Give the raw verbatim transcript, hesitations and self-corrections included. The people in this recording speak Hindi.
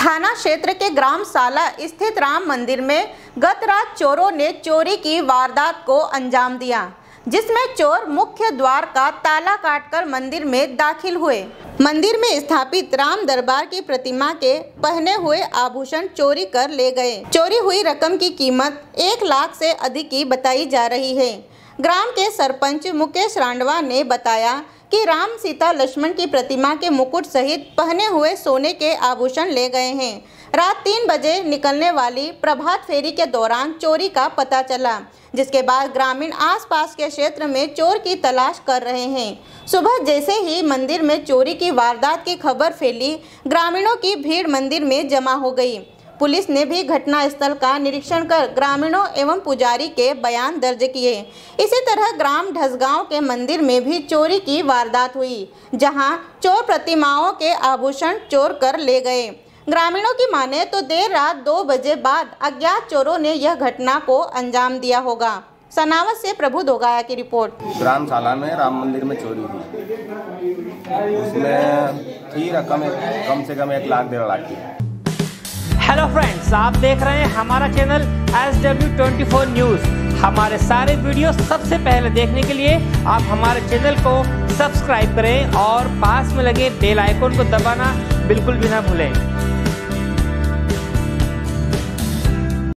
थाना क्षेत्र के ग्राम साला स्थित राम मंदिर में गत रात चोरों ने चोरी की वारदात को अंजाम दिया, जिसमें चोर मुख्य द्वार का ताला काटकर मंदिर में दाखिल हुए। मंदिर में स्थापित राम दरबार की प्रतिमा के पहने हुए आभूषण चोरी कर ले गए। चोरी हुई रकम की कीमत एक लाख से अधिक की बताई जा रही है। ग्राम के सरपंच मुकेश रांडवा ने बताया कि राम सीता लक्ष्मण की प्रतिमा के मुकुट सहित पहने हुए सोने के आभूषण ले गए हैं। रात तीन बजे निकलने वाली प्रभात फेरी के दौरान चोरी का पता चला, जिसके बाद ग्रामीण आसपास के क्षेत्र में चोर की तलाश कर रहे हैं। सुबह जैसे ही मंदिर में चोरी की वारदात की खबर फैली, ग्रामीणों की भीड़ मंदिर में जमा हो गई। पुलिस ने भी घटनास्थल का निरीक्षण कर ग्रामीणों एवं पुजारी के बयान दर्ज किए। इसी तरह ग्राम ढसगांव के मंदिर में भी चोरी की वारदात हुई, जहां चोर प्रतिमाओं के आभूषण चोर कर ले गए। ग्रामीणों की माने तो देर रात दो बजे बाद अज्ञात चोरों ने यह घटना को अंजाम दिया होगा। सनावत से प्रभु दोगाया की रिपोर्ट। ग्राम साला में राम मंदिर में चोरी हुई, उसमें थी रकम कम से कम एक लाख डेढ़ लाख की। हेलो फ्रेंड्स, आप देख रहे हैं हमारा channel S W twenty four news. हमारे सारे वीडियो सबसे पहले देखने के लिए आप हमारे चैनल को सब्सक्राइब करें और पास में लगे बेल आइकन को दबाना बिल्कुल भी ना भूलें।